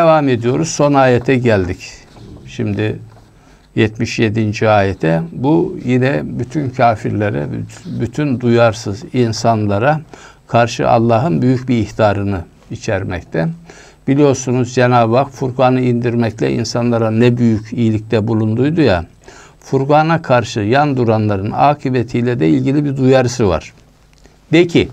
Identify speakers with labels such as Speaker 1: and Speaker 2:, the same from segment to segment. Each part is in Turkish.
Speaker 1: devam ediyoruz. Son ayete geldik. Şimdi 77. ayete. Bu yine bütün kafirlere, bütün duyarsız insanlara karşı Allah'ın büyük bir ihtarını içermekte. Biliyorsunuz Cenab-ı Hak Furkan'ı indirmekle insanlara ne büyük iyilikte bulunduydu ya. Furkan'a karşı yan duranların akıbetiyle de ilgili bir duyarısı var. De ki,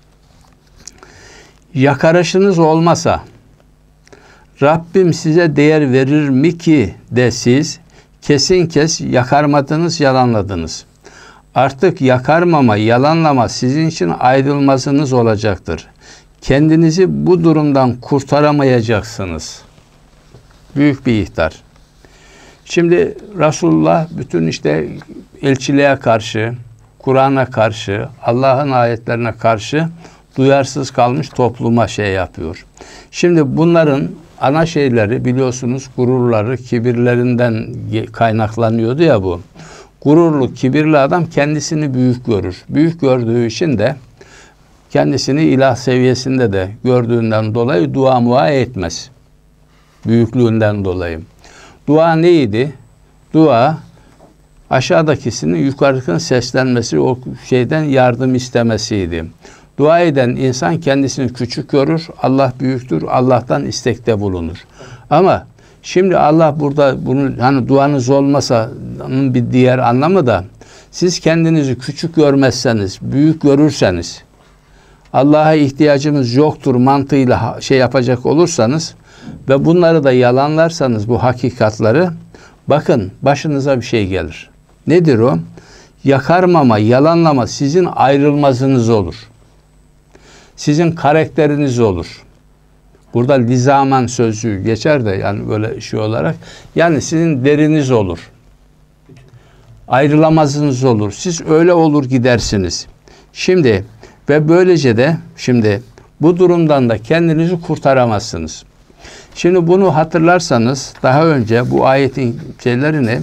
Speaker 1: yakarışınız olmasa Rabbim size değer verir mi ki de siz kesin kes yakarmadınız, yalanladınız. Artık yakarmama, yalanlama sizin için ayrılmazınız olacaktır. Kendinizi bu durumdan kurtaramayacaksınız. Büyük bir ihtar. Şimdi Resulullah bütün işte elçiliğe karşı, Kur'an'a karşı, Allah'ın ayetlerine karşı duyarsız kalmış topluma şey yapıyor. Şimdi bunların ana şeyleri biliyorsunuz gururları, kibirlerinden kaynaklanıyordu ya bu. Gururlu, kibirli adam kendisini büyük görür. Büyük gördüğü için de kendisini ilah seviyesinde de gördüğünden dolayı dua etmez. Büyüklüğünden dolayı. Dua neydi? Dua aşağıdakisinin yukarıdakinin seslenmesi, o şeyden yardım istemesiydi. Dua eden insan kendisini küçük görür, Allah büyüktür, Allah'tan istekte bulunur. Ama şimdi Allah burada bunu hani duanız olmasa bir diğer anlamı da siz kendinizi küçük görmezseniz, büyük görürseniz, Allah'a ihtiyacımız yoktur mantığıyla şey yapacak olursanız ve bunları da yalanlarsanız bu hakikatları, bakın başınıza bir şey gelir. Nedir o? Yakarmama, yalanlama sizin ayrılmazınız olur. Sizin karakteriniz olur. Burada lizaman sözcüğü geçer de yani böyle şey olarak. Yani sizin deriniz olur. Ayrılamazınız olur. Siz öyle olur gidersiniz. Şimdi ve böylece de şimdi bu durumdan da kendinizi kurtaramazsınız. Şimdi bunu hatırlarsanız daha önce bu ayetin şeylerini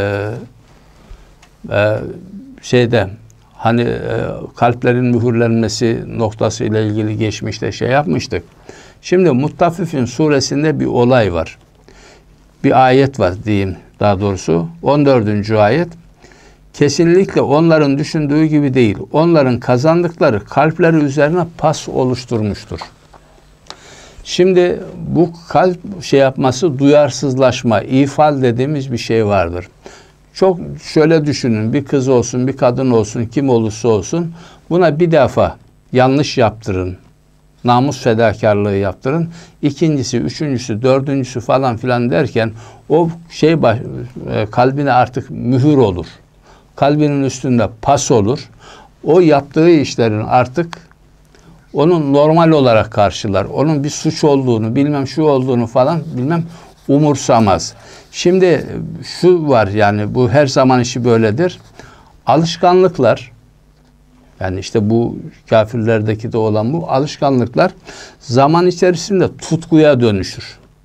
Speaker 1: kalplerin mühürlenmesi noktası ile ilgili geçmişte şey yapmıştık. Şimdi Muttaffifin suresinde bir olay var. Bir ayet var diyeyim daha doğrusu. 14. ayet. Kesinlikle onların düşündüğü gibi değil. Onların kazandıkları kalpleri üzerine pas oluşturmuştur. Şimdi bu kalp şey yapması duyarsızlaşma, ifal dediğimiz bir şey vardır. Çok şöyle düşünün, bir kız olsun, bir kadın olsun, kim olursa olsun buna bir defa yanlış yaptırın. Namus fedakarlığı yaptırın. İkincisi, üçüncüsü, dördüncüsü falan filan derken o şey kalbine artık mühür olur. Kalbinin üstünde pas olur. O yaptığı işlerin artık onun normal olarak karşılar. Onun bir suç olduğunu, bilmem şu olduğunu falan bilmem umursamaz. Şimdi şu var yani bu her zaman işi böyledir. Alışkanlıklar yani işte bu kafirlerdeki de olan bu alışkanlıklar zaman içerisinde tutkuya dönüşür.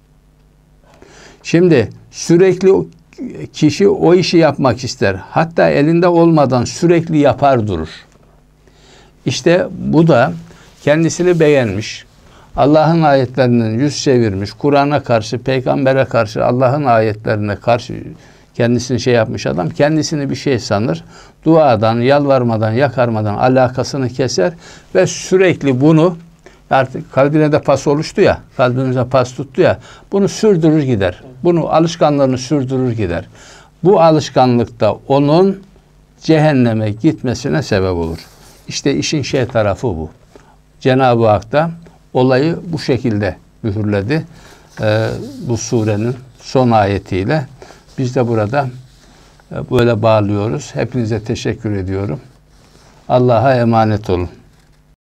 Speaker 1: Şimdi sürekli kişi o işi yapmak ister. Hatta elinde olmadan sürekli yapar durur. İşte bu da kendisini beğenmiş, Allah'ın ayetlerinden yüz çevirmiş, Kur'an'a karşı, peygambere karşı, Allah'ın ayetlerine karşı kendisini şey yapmış adam, kendisini bir şey sanır. Duadan, yalvarmadan, yakarmadan alakasını keser ve sürekli bunu artık kalbine de pas oluştu ya, kalbimize pas tuttu ya, bunu sürdürür gider. Bunu alışkanlığını sürdürür gider. Bu alışkanlıkta onun cehenneme gitmesine sebep olur. İşte işin şey tarafı bu. Cenab-ı Hak da olayı bu şekilde mühürledi. Bu surenin son ayetiyle. Biz de burada böyle bağlıyoruz. Hepinize teşekkür ediyorum. Allah'a emanet olun.